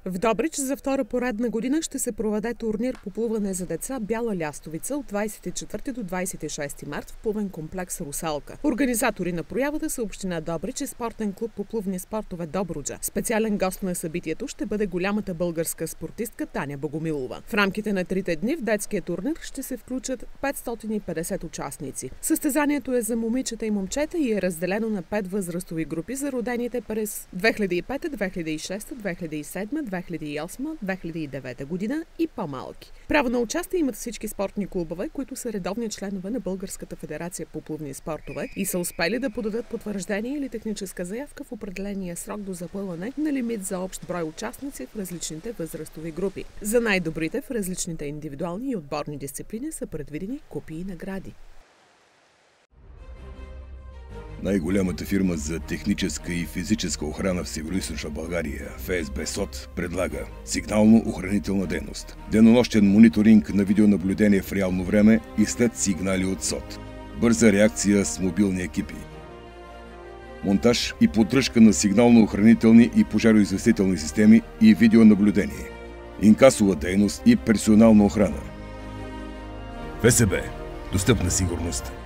В Добрич за втора поредна година ще се проведе турнир по плуване за деца Бяла лястовица от 24 до 26 март в плувен комплекс Русалка. Организатори на проявата са община Добрич и спортен клуб по плувни спортове Добруджа. Специален гост на събитието ще бъде голямата българска спортистка Таня Богомилова. В рамките на 3 дни в детския турнир ще се включат 550 участници. Състезанието е за момичета и момчета и е разделено на 5 възрастови групи за родените през 2005, 2006, 2007, 2008, 2009 година и по-малки. Право на участие имат всички спортни клубове, които са редовни членове на Българската федерация по плувни спортове и са успели да подадат потвърждение или техническа заявка в определения срок до запълване на лимит за общ брой участници в различните възрастови групи. За най-добрите в различните индивидуални и отборни дисциплини са предвидени купи и награди. Най-голямата фирма за техническа и физическа охрана в Североизточна България, ФСБ СОТ, предлага сигнално-охранителна дейност, денонощен мониторинг на видеонаблюдение в реално време и след сигнали от СОТ, бърза реакция с мобилни екипи, монтаж и поддръжка на сигнално-охранителни и пожароизвестителни системи и видеонаблюдение, инкасова дейност и персонална охрана. ФСБ – достъпна сигурност.